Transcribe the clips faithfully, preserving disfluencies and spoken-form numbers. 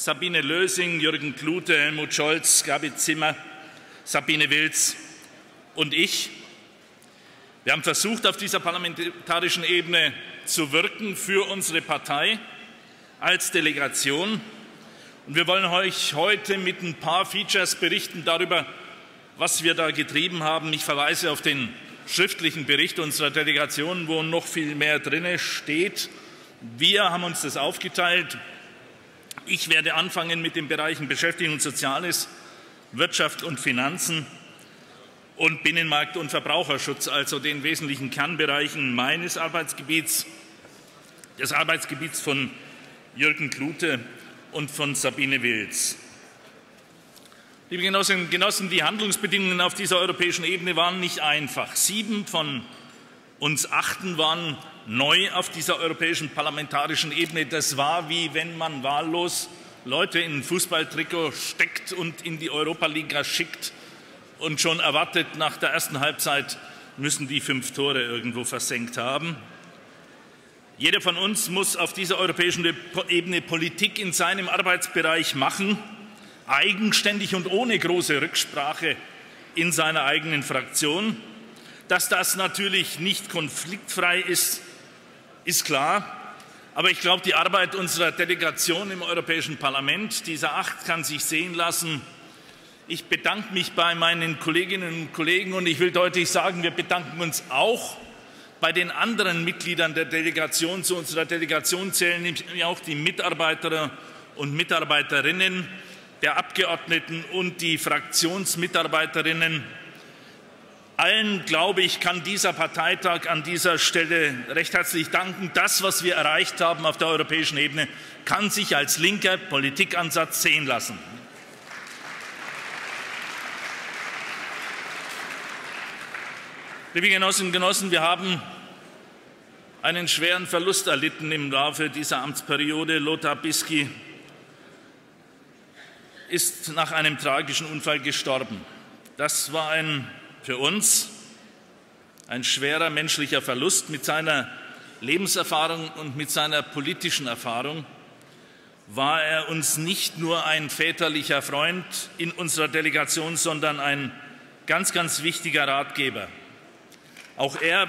Sabine Lösing, Jürgen Klute, Helmut Scholz, Gabi Zimmer, Sabine Wils und ich. Wir haben versucht, auf dieser parlamentarischen Ebene zu wirken für unsere Partei als Delegation. Und wir wollen euch heute mit ein paar Features berichten darüber, was wir da getrieben haben. Ich verweise auf den schriftlichen Bericht unserer Delegation, wo noch viel mehr drin steht. Wir haben uns das aufgeteilt. Ich werde anfangen mit den Bereichen Beschäftigung und Soziales, Wirtschaft und Finanzen und Binnenmarkt und Verbraucherschutz, also den wesentlichen Kernbereichen meines Arbeitsgebiets, des Arbeitsgebiets von Jürgen Klute und von Sabine Wils. Liebe Genossinnen und Genossen, die Handlungsbedingungen auf dieser europäischen Ebene waren nicht einfach. Sieben von uns achten waren neu auf dieser europäischen parlamentarischen Ebene. Das war, wie wenn man wahllos Leute in ein Fußballtrikot steckt und in die Europaliga schickt und schon erwartet, nach der ersten Halbzeit müssen die fünf Tore irgendwo versenkt haben. Jeder von uns muss auf dieser europäischen Ebene Politik in seinem Arbeitsbereich machen, eigenständig und ohne große Rücksprache in seiner eigenen Fraktion. Dass das natürlich nicht konfliktfrei ist, ist klar. Aber ich glaube, die Arbeit unserer Delegation im Europäischen Parlament, dieser acht, kann sich sehen lassen. Ich bedanke mich bei meinen Kolleginnen und Kollegen und ich will deutlich sagen, wir bedanken uns auch bei den anderen Mitgliedern der Delegation. Zu unserer Delegation zählen nämlich auch die Mitarbeiter und Mitarbeiterinnen der Abgeordneten und die Fraktionsmitarbeiterinnen. Allen, glaube ich, kann dieser Parteitag an dieser Stelle recht herzlich danken. Das, was wir erreicht haben auf der europäischen Ebene, kann sich als linker Politikansatz sehen lassen. Liebe Genossinnen und Genossen, wir haben einen schweren Verlust erlitten im Laufe dieser Amtsperiode. Lothar Bisky ist nach einem tragischen Unfall gestorben. Das war ein, für uns ein schwerer menschlicher Verlust. Mit seiner Lebenserfahrung und mit seiner politischen Erfahrung war er uns nicht nur ein väterlicher Freund in unserer Delegation, sondern ein ganz, ganz wichtiger Ratgeber. Auch er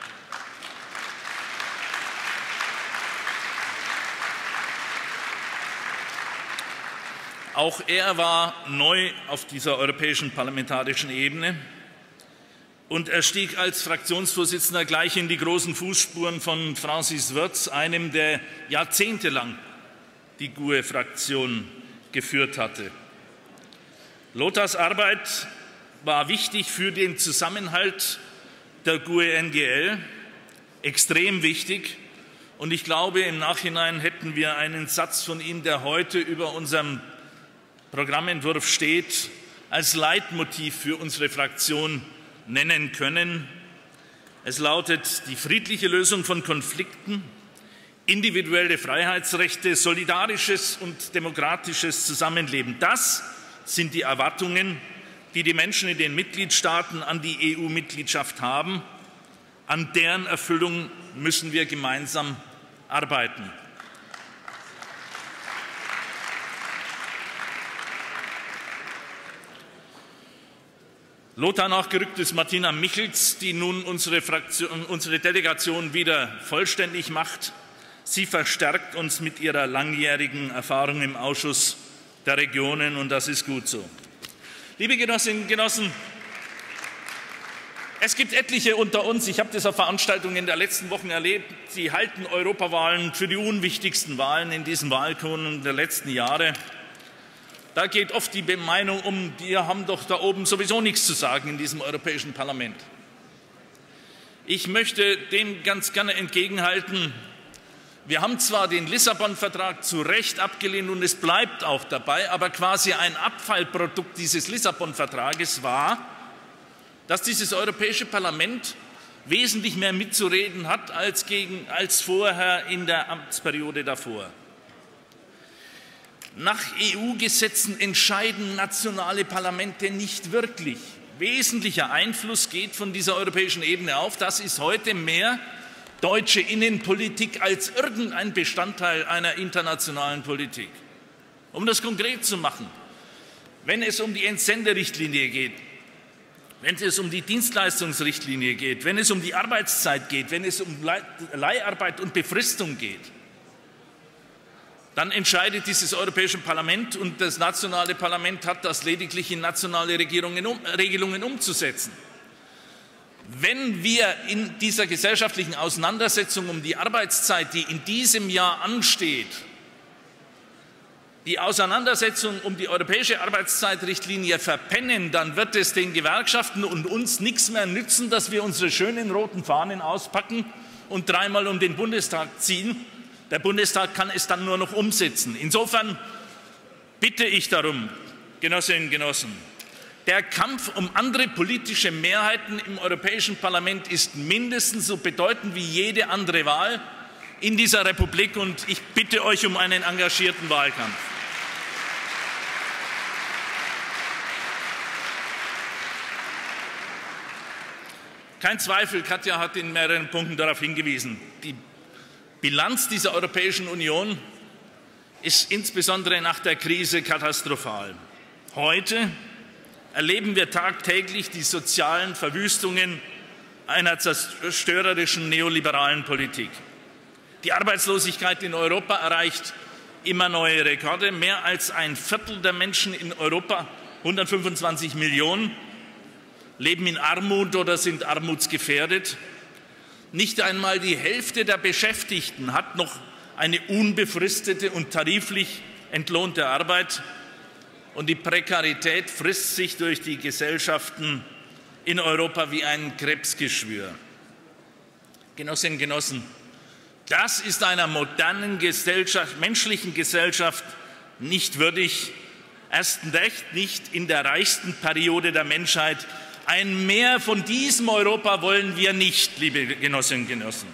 Auch er war neu auf dieser europäischen parlamentarischen Ebene und er stieg als Fraktionsvorsitzender gleich in die großen Fußspuren von Francis Wirtz, einem, der jahrzehntelang die G U E-Fraktion geführt hatte. Lothars Arbeit war wichtig für den Zusammenhalt der G U E N G L, extrem wichtig. Und ich glaube, im Nachhinein hätten wir einen Satz von ihm, der heute über unserem Programmentwurf steht, als Leitmotiv für unsere Fraktion nennen können. Es lautet: Die friedliche Lösung von Konflikten, individuelle Freiheitsrechte, solidarisches und demokratisches Zusammenleben. Das sind die Erwartungen, die die Menschen in den Mitgliedstaaten an die E U-Mitgliedschaft haben. An deren Erfüllung müssen wir gemeinsam arbeiten. Lothar nachgerückt ist Martina Michels, die nun unsere, Fraktion, unsere Delegation wieder vollständig macht. Sie verstärkt uns mit ihrer langjährigen Erfahrung im Ausschuss der Regionen, und das ist gut so. Liebe Genossinnen und Genossen, es gibt etliche unter uns, ich habe das auf Veranstaltungen der letzten Wochen erlebt, die halten Europawahlen für die unwichtigsten Wahlen in diesen Wahlkurven der letzten Jahre. Da geht oft die Meinung um, die haben doch da oben sowieso nichts zu sagen in diesem Europäischen Parlament. Ich möchte dem ganz gerne entgegenhalten, wir haben zwar den Lissabon-Vertrag zu Recht abgelehnt und es bleibt auch dabei, aber quasi ein Abfallprodukt dieses Lissabon-Vertrages war, dass dieses Europäische Parlament wesentlich mehr mitzureden hat als, gegen, als vorher in der Amtsperiode davor. Nach E U-Gesetzen entscheiden nationale Parlamente nicht wirklich. Wesentlicher Einfluss geht von dieser europäischen Ebene auf. Das ist heute mehr deutsche Innenpolitik als irgendein Bestandteil einer internationalen Politik. Um das konkret zu machen, wenn es um die Entsenderichtlinie geht, wenn es um die Dienstleistungsrichtlinie geht, wenn es um die Arbeitszeit geht, wenn es um Leiharbeit und Befristung geht, dann entscheidet dieses Europäische Parlament und das nationale Parlament hat das lediglich in nationale Regierungen um, Regelungen umzusetzen. Wenn wir in dieser gesellschaftlichen Auseinandersetzung um die Arbeitszeit, die in diesem Jahr ansteht, die Auseinandersetzung um die europäische Arbeitszeitrichtlinie verpennen, dann wird es den Gewerkschaften und uns nichts mehr nützen, dass wir unsere schönen roten Fahnen auspacken und dreimal um den Bundestag ziehen. Der Bundestag kann es dann nur noch umsetzen. Insofern bitte ich darum, Genossinnen und Genossen, der Kampf um andere politische Mehrheiten im Europäischen Parlament ist mindestens so bedeutend wie jede andere Wahl in dieser Republik, und ich bitte euch um einen engagierten Wahlkampf. Kein Zweifel, Katja hat in mehreren Punkten darauf hingewiesen, die Bilanz dieser Europäischen Union ist insbesondere nach der Krise katastrophal. Heute erleben wir tagtäglich die sozialen Verwüstungen einer zerstörerischen neoliberalen Politik. Die Arbeitslosigkeit in Europa erreicht immer neue Rekorde. Mehr als ein Viertel der Menschen in Europa, hundertfünfundzwanzig Millionen, leben in Armut oder sind armutsgefährdet. Nicht einmal die Hälfte der Beschäftigten hat noch eine unbefristete und tariflich entlohnte Arbeit. Und die Prekarität frisst sich durch die Gesellschaften in Europa wie ein Krebsgeschwür. Genossinnen und Genossen, das ist einer modernen Gesellschaft, menschlichen Gesellschaft nicht würdig, erst recht nicht in der reichsten Periode der Menschheit. Ein Mehr von diesem Europa wollen wir nicht, liebe Genossinnen und Genossen.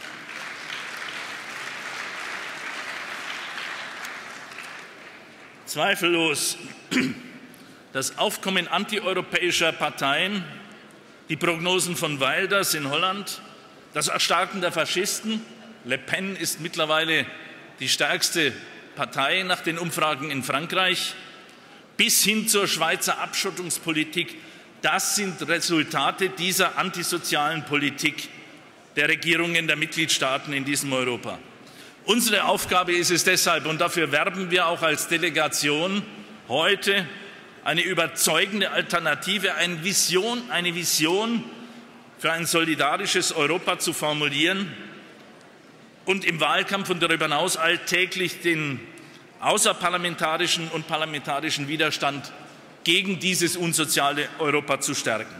Zweifellos das Aufkommen antieuropäischer Parteien, die Prognosen von Wilders in Holland, das Erstarken der Faschisten — Le Pen ist mittlerweile die stärkste Partei nach den Umfragen in Frankreich — bis hin zur Schweizer Abschottungspolitik, das sind Resultate dieser antisozialen Politik der Regierungen der Mitgliedstaaten in diesem Europa. Unsere Aufgabe ist es deshalb, und dafür werben wir auch als Delegation heute, eine überzeugende Alternative, eine Vision, eine Vision für ein solidarisches Europa zu formulieren und im Wahlkampf und darüber hinaus alltäglich den außerparlamentarischen und parlamentarischen Widerstand gegen dieses unsoziale Europa zu stärken.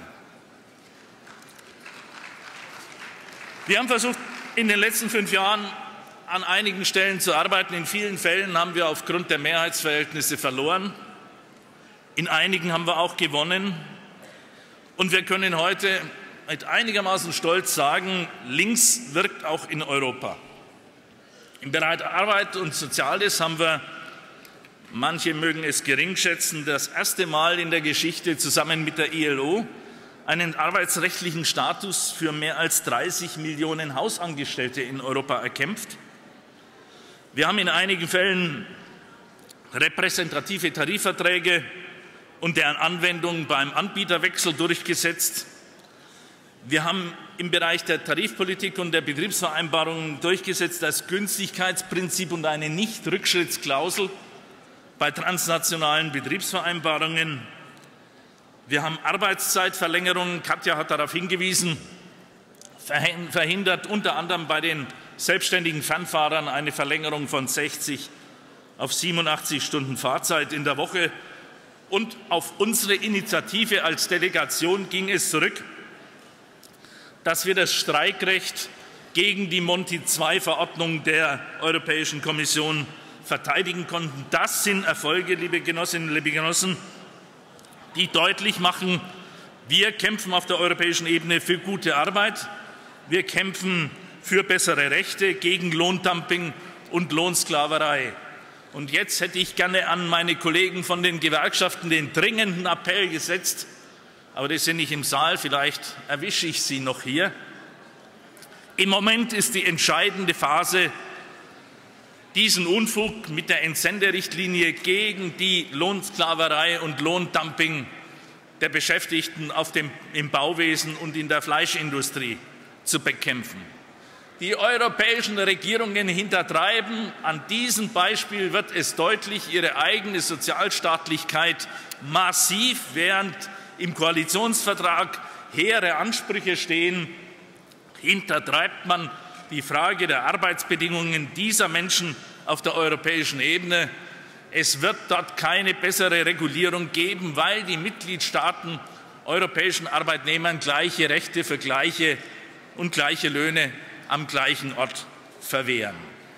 Wir haben versucht, in den letzten fünf Jahren an einigen Stellen zu arbeiten. In vielen Fällen haben wir aufgrund der Mehrheitsverhältnisse verloren. In einigen haben wir auch gewonnen. Und wir können heute mit einigermaßen Stolz sagen, links wirkt auch in Europa. Im Bereich Arbeit und Soziales haben wir, manche mögen es gering schätzen, das erste Mal in der Geschichte zusammen mit der I L O einen arbeitsrechtlichen Status für mehr als dreißig Millionen Hausangestellte in Europa erkämpft. Wir haben in einigen Fällen repräsentative Tarifverträge und deren Anwendung beim Anbieterwechsel durchgesetzt. Wir haben im Bereich der Tarifpolitik und der Betriebsvereinbarungen durchgesetzt das Günstigkeitsprinzip und eine Nichtrückschrittsklausel bei transnationalen Betriebsvereinbarungen. Wir haben Arbeitszeitverlängerungen, Katja hat darauf hingewiesen, verhindert unter anderem bei den selbstständigen Fernfahrern eine Verlängerung von sechzig auf siebenundachtzig Stunden Fahrzeit in der Woche. Und auf unsere Initiative als Delegation ging es zurück, dass wir das Streikrecht gegen die Monti zwei Verordnung der Europäischen Kommission verteidigen konnten. Das sind Erfolge, liebe Genossinnen, liebe Genossen, die deutlich machen, wir kämpfen auf der europäischen Ebene für gute Arbeit, wir kämpfen für bessere Rechte, gegen Lohndumping und Lohnsklaverei. Und jetzt hätte ich gerne an meine Kollegen von den Gewerkschaften den dringenden Appell gesetzt, aber die sind nicht im Saal, vielleicht erwische ich sie noch hier. Im Moment ist die entscheidende Phase diesen Unfug mit der Entsenderichtlinie gegen die Lohnsklaverei und Lohndumping der Beschäftigten auf dem, im Bauwesen und in der Fleischindustrie zu bekämpfen. Die europäischen Regierungen hintertreiben. An diesem Beispiel wird es deutlich, ihre eigene Sozialstaatlichkeit massiv, während im Koalitionsvertrag hehre Ansprüche stehen, hintertreibt man die Frage der Arbeitsbedingungen dieser Menschen auf der europäischen Ebene. Es wird dort keine bessere Regulierung geben, weil die Mitgliedstaaten europäischen Arbeitnehmern gleiche Rechte für gleiche und gleiche Löhne am gleichen Ort verwehren.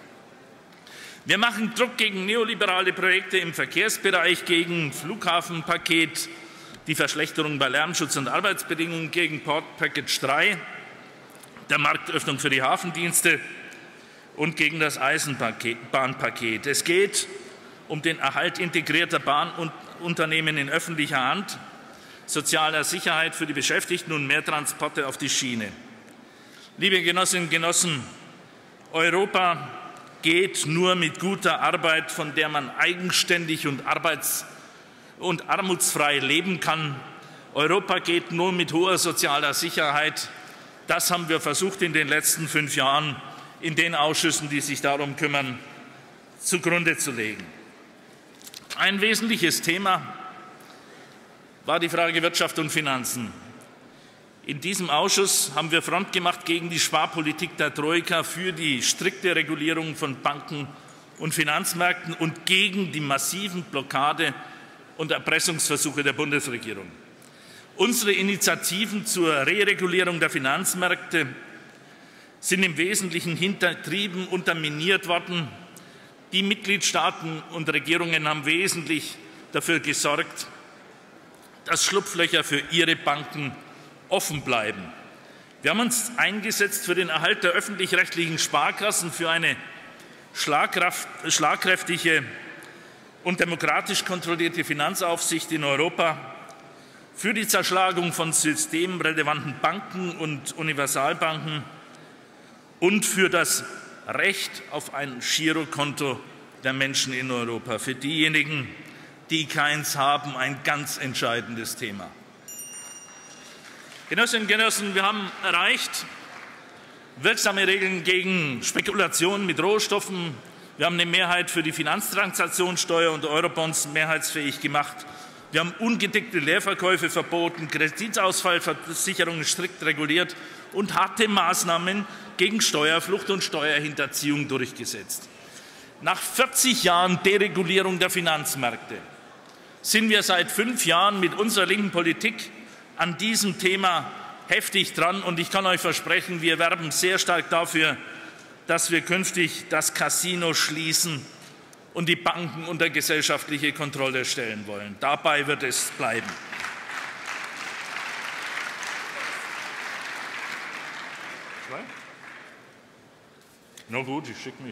Wir machen Druck gegen neoliberale Projekte im Verkehrsbereich, gegen Flughafenpaket, die Verschlechterung bei Lärmschutz und Arbeitsbedingungen, gegen Port Package drei, der Marktöffnung für die Hafendienste und gegen das Eisenbahnpaket. Es geht um den Erhalt integrierter Bahnunternehmen in öffentlicher Hand, sozialer Sicherheit für die Beschäftigten und mehr Transporte auf die Schiene. Liebe Genossinnen und Genossen, Europa geht nur mit guter Arbeit, von der man eigenständig und arbeits- und armutsfrei leben kann. Europa geht nur mit hoher sozialer Sicherheit. Das haben wir versucht, in den letzten fünf Jahren in den Ausschüssen, die sich darum kümmern, zugrunde zu legen. Ein wesentliches Thema war die Frage Wirtschaft und Finanzen. In diesem Ausschuss haben wir Front gemacht gegen die Sparpolitik der Troika, für die strikte Regulierung von Banken und Finanzmärkten und gegen die massiven Blockade- und Erpressungsversuche der Bundesregierung. Unsere Initiativen zur Reregulierung der Finanzmärkte sind im Wesentlichen hintertrieben, unterminiert worden. Die Mitgliedstaaten und Regierungen haben wesentlich dafür gesorgt, dass Schlupflöcher für ihre Banken offen bleiben. Wir haben uns eingesetzt für den Erhalt der öffentlich-rechtlichen Sparkassen, für eine schlagkräftige und demokratisch kontrollierte Finanzaufsicht in Europa, für die Zerschlagung von systemrelevanten Banken und Universalbanken und für das Recht auf ein Girokonto der Menschen in Europa. Für diejenigen, die keins haben, ein ganz entscheidendes Thema. Genossinnen und Genossen, wir haben erreicht wirksame Regeln gegen Spekulation mit Rohstoffen. Wir haben eine Mehrheit für die Finanztransaktionssteuer und Eurobonds mehrheitsfähig gemacht. Wir haben ungedeckte Leerverkäufe verboten, Kreditausfallversicherungen strikt reguliert und harte Maßnahmen gegen Steuerflucht und Steuerhinterziehung durchgesetzt. Nach vierzig Jahren Deregulierung der Finanzmärkte sind wir seit fünf Jahren mit unserer linken Politik an diesem Thema heftig dran. Und ich kann euch versprechen, wir werben sehr stark dafür, dass wir künftig das Casino schließen und die Banken unter gesellschaftliche Kontrolle stellen wollen. Dabei wird es bleiben. Na gut, ich schicke mich.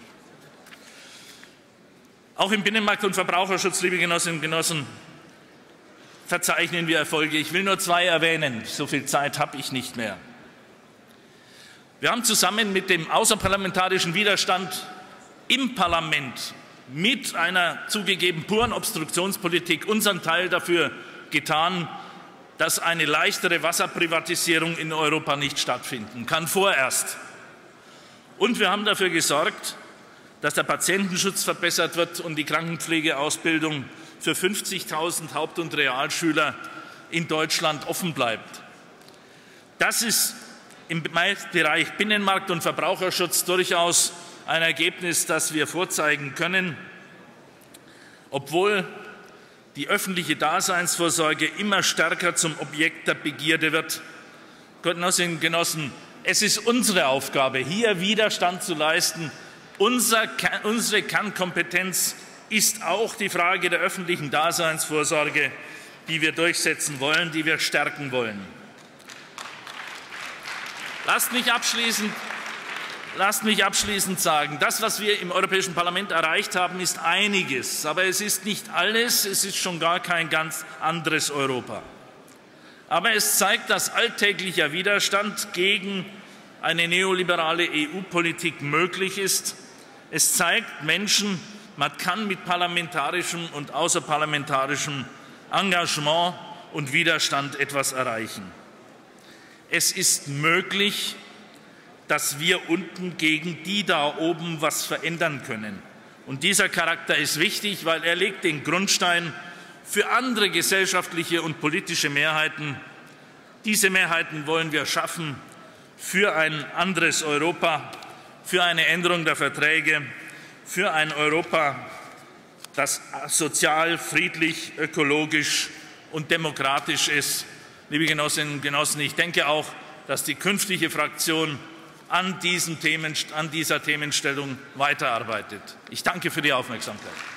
Auch im Binnenmarkt und Verbraucherschutz, liebe Genossinnen und Genossen, verzeichnen wir Erfolge. Ich will nur zwei erwähnen. So viel Zeit habe ich nicht mehr. Wir haben zusammen mit dem außerparlamentarischen Widerstand im Parlament mit einer zugegeben puren Obstruktionspolitik unseren Teil dafür getan, dass eine leichtere Wasserprivatisierung in Europa nicht stattfinden kann, vorerst. Und wir haben dafür gesorgt, dass der Patientenschutz verbessert wird und die Krankenpflegeausbildung für fünfzigtausend Haupt- und Realschüler in Deutschland offen bleibt. Das ist im Bereich Binnenmarkt und Verbraucherschutz durchaus ein Ergebnis, das wir vorzeigen können, obwohl die öffentliche Daseinsvorsorge immer stärker zum Objekt der Begierde wird. Genossinnen und Genossen, es ist unsere Aufgabe, hier Widerstand zu leisten. Unser, unsere Kernkompetenz ist auch die Frage der öffentlichen Daseinsvorsorge, die wir durchsetzen wollen, die wir stärken wollen. Lasst mich abschließend, lasst mich abschließend sagen, das, was wir im Europäischen Parlament erreicht haben, ist einiges. Aber es ist nicht alles, es ist schon gar kein ganz anderes Europa. Aber es zeigt, dass alltäglicher Widerstand gegen eine neoliberale E U-Politik möglich ist. Es zeigt Menschen, man kann mit parlamentarischem und außerparlamentarischem Engagement und Widerstand etwas erreichen. Es ist möglich, dass wir unten gegen die da oben was verändern können. Und dieser Charakter ist wichtig, weil er legt den Grundstein für andere gesellschaftliche und politische Mehrheiten. Diese Mehrheiten wollen wir schaffen für ein anderes Europa, für eine Änderung der Verträge, für ein Europa, das sozial, friedlich, ökologisch und demokratisch ist. Liebe Genossinnen und Genossen, ich denke auch, dass die künftige Fraktion an, diesen Themen, an dieser Themenstellung weiterarbeitet. Ich danke für die Aufmerksamkeit.